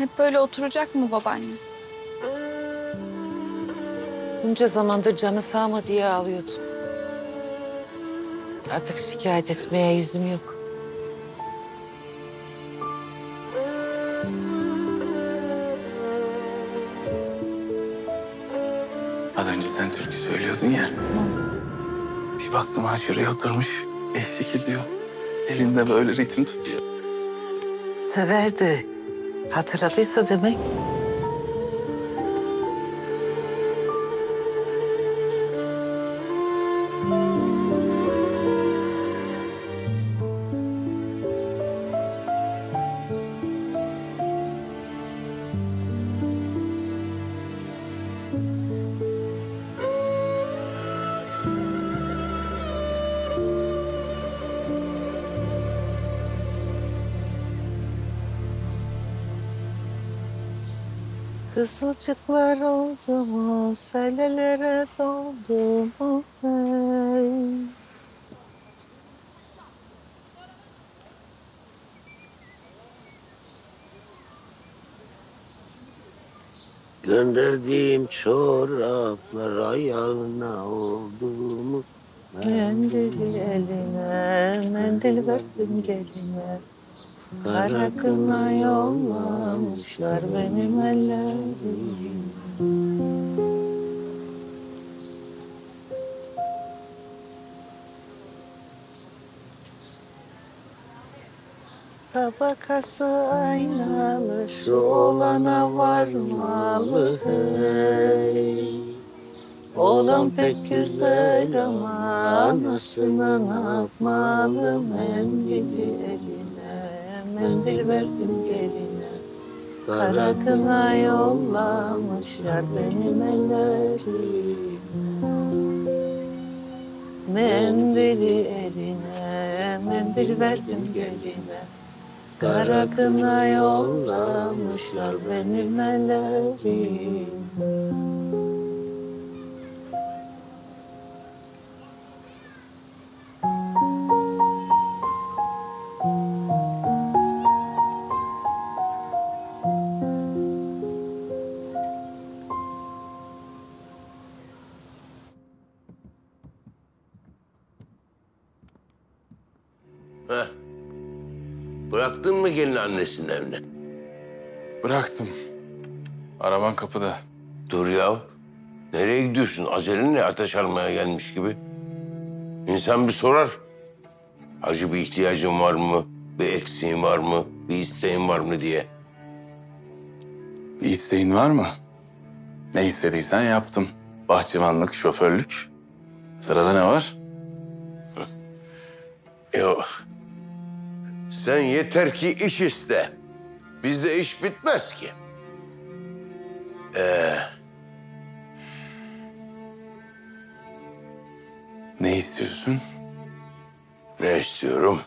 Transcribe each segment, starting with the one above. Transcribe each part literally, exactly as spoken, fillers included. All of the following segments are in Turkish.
Hep böyle oturacak mı babaanne? Bunca zamandır canı sağma diye ağlıyordum. Artık şikayet etmeye yüzüm yok. Az önce sen türkü söylüyordun ya. Bir baktım ha şuraya oturmuş. Eşlik ediyor. Elinde böyle ritim tutuyor. Severdi. Hatırladıysa demek. Kızılcıklar oldu mu, selelere doldu mu hey? Gönderdiğim çoraplar ayağına oldu mu? Mendili eline, mendil verdim geline. Kara kına yollamışlar benim ellerim. Tabakası aynalı, şu olana varmalı hey. Oğlan pek güzel ama anasına ne yapmalı? Mendili eline, mendil verdim geline. Kara kına yollamışlar benim ellerim. Mendili eline, mendil verdim geline. Kara kına yollamışlar benim ellerim. Heh. Bıraktın mı gelin annesinin evine? Bıraktım. Araban kapıda. Dur ya. Nereye gidiyorsun? Acelen ne? Ateş almaya gelmiş gibi. İnsan bir sorar. Hacı bir ihtiyacın var mı? Bir eksiğin var mı? Bir isteğin var mı diye. Bir isteğin var mı? Ne istediysen yaptım. Bahçıvanlık, şoförlük. Sırada ne var? Yok. Sen yeter ki iş iste. Bizde iş bitmez ki. Ee, Ne istiyorsun? ne istiyorum?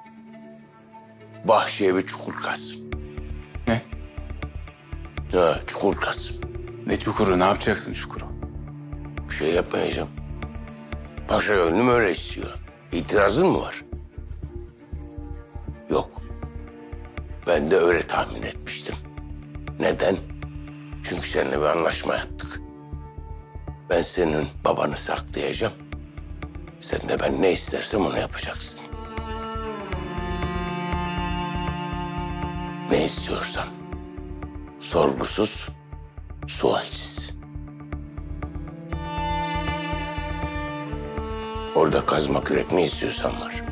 Bahçeye bir çukur kaz. Ne? Ha, çukur kaz. Ne çukuru? Ne yapacaksın çukuru? Bir şey yapmayacağım. Paşa gönlüm öyle istiyor. İtirazın mı var? Yok. Ben de öyle tahmin etmiştim. Neden? Çünkü seninle bir anlaşma yaptık. Ben senin babanı saklayacağım. Sen de ben ne istersem onu yapacaksın. Ne istiyorsan. Sorgusuz, sualsiz. Orada kazma kürek ne istiyorsan var.